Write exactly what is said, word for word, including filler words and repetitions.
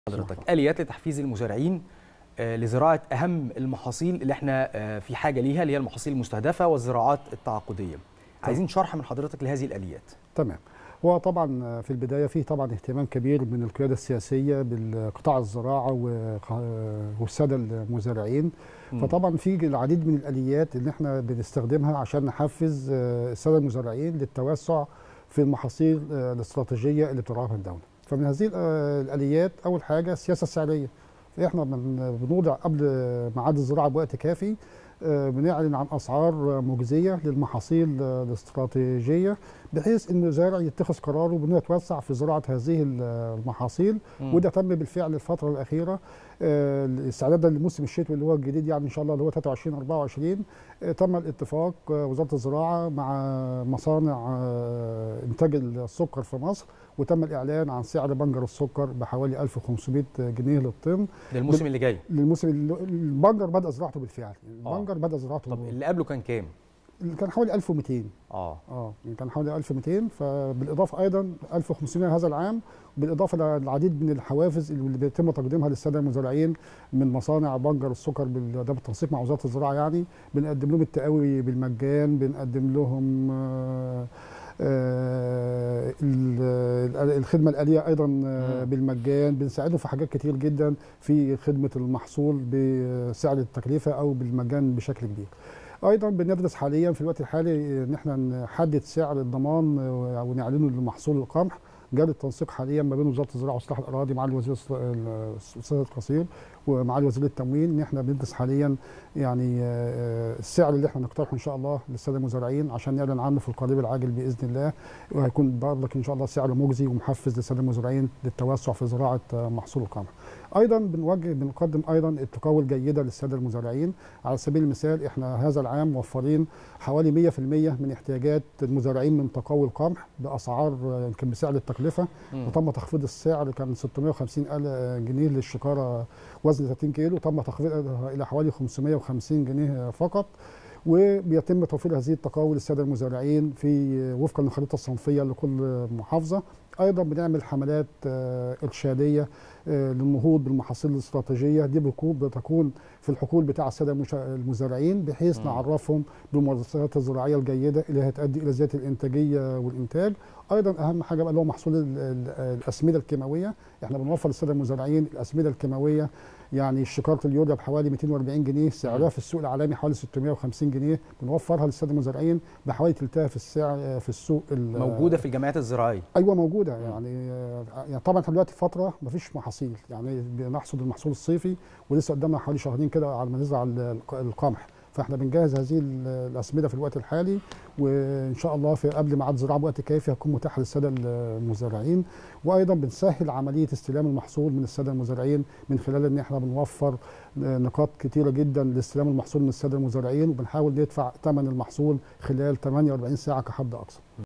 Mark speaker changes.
Speaker 1: حضرتك آليات لتحفيز المزارعين لزراعة أهم المحاصيل اللي احنا في حاجة ليها، اللي هي المحاصيل المستهدفة والزراعات التعاقدية. عايزين شرح من حضرتك لهذه الآليات.
Speaker 2: تمام. هو طبعا في البداية فيه طبعا اهتمام كبير من القيادة السياسية بالقطاع الزراعة والسادة المزارعين. م. فطبعا في العديد من الآليات اللي احنا بنستخدمها عشان نحفز السادة المزارعين للتوسع في المحاصيل الاستراتيجية اللي بترعاها الدولة. فمن هذه الآليات أول حاجة السياسة السعرية. فإحنا بنوضع قبل ميعاد الزراعة بوقت كافي بنعلن عن أسعار مجزية للمحاصيل الاستراتيجية بحيث إن المزارع يتخذ قراره بأنه يتوسع في زراعة هذه المحاصيل. م. وده تم بالفعل الفترة الأخيرة استعدادا للموسم الشتوي اللي هو الجديد، يعني إن شاء الله اللي هو ثلاثة وعشرين أربعة وعشرين. تم الاتفاق وزارة الزراعة مع مصانع إنتاج السكر في مصر، وتم الإعلان عن سعر بنجر السكر بحوالي ألف وخمسمائة جنيه للطن
Speaker 1: للموسم اللي جاي.
Speaker 2: للموسم البنجر بدأ زراعته بالفعل. البنجر بدأ زراعته.
Speaker 1: طب اللي قبله كان كام؟
Speaker 2: كان حوالي ألف ومئتين.
Speaker 1: اه
Speaker 2: اه كان حوالي ألف ومئتين، فبالاضافه ايضا ألف وخمسمائة هذا العام، بالاضافه للعديد من الحوافز اللي بيتم تقديمها للساده المزارعين من مصانع بنجر السكر ده بالتنسيق مع وزاره الزراعه. يعني بنقدم لهم التقاوي بالمجان، بنقدم لهم آه آه الخدمه الآلية ايضا آه بالمجان، بنساعدهم في حاجات كتير جدا في خدمه المحصول بسعر التكلفه او بالمجان بشكل كبير. ايضا بندرس حاليا في الوقت الحالي ان احنا نحدد سعر الضمان او نعلنه لمحصول القمح. جاري التنسيق حاليا ما بين وزاره الزراعه واصلاح الاراضي مع الوزير الاستاذ القصير ومع الوزير التموين، ان احنا بندرس حاليا يعني السعر اللي احنا نقترحه ان شاء الله للساده المزارعين عشان نعلن عنه في القريب العاجل باذن الله، وهيكون برضك ان شاء الله سعر مجزي ومحفز للساده المزارعين للتوسع في زراعه محصول القمح. ايضا بنوجه بنقدم ايضا التقاوي الجيده للساده المزارعين. على سبيل المثال احنا هذا العام موفرين حوالي مئة في المئة من احتياجات المزارعين من تقاوي القمح باسعار يمكن بسعر التكلفه. م. وتم تخفيض السعر، كان ستمائة وخمسين جنيه للشكاره وزن ثلاثين كيلو، تم تخفيضها الى حوالي خمسمائة وخمسين جنيه فقط. وبيتم توفير هذه التقاوي للساده المزارعين في وفقا للخريطه الصنفيه لكل محافظه. ايضا بنعمل حملات ارشاديه للنهوض بالمحاصيل الاستراتيجيه دي، بتكون في الحقول بتاع الساده المزارعين بحيث م. نعرفهم بالممارسات الزراعيه الجيده اللي هتؤدي الى زياده الانتاجيه والانتاج. ايضا اهم حاجه بقى اللي هو محصول الاسمده الكيماويه. احنا بنوفر للساده المزارعين الاسمده الكيماويه، يعني شكاره اليوريا بحوالي مئتين وأربعين جنيه، سعرها في السوق العالمي حوالي ستمائة وخمسين جنيه، بنوفرها للساده المزارعين بحوالي ثلثها في السعر في السوق.
Speaker 1: موجوده في الجمعيات الزراعيه.
Speaker 2: ايوه موجوده. يعني يعني طبعا احنا دلوقتي فتره ما فيش محاصيل، يعني بنحصد المحصول الصيفي ولسه قدامنا حوالي شهرين كده على ما نزرع القمح، فاحنا بنجهز هذه الاسمده في الوقت الحالي، وان شاء الله في قبل ميعاد الزراعه بوقت كافي هتكون متاحه للساده المزارعين. وايضا بنسهل عمليه استلام المحصول من الساده المزارعين من خلال ان احنا بنوفر نقاط كتيره جدا لاستلام المحصول من الساده المزارعين، وبنحاول ندفع ثمن المحصول خلال ثمانية وأربعين ساعه كحد اقصى.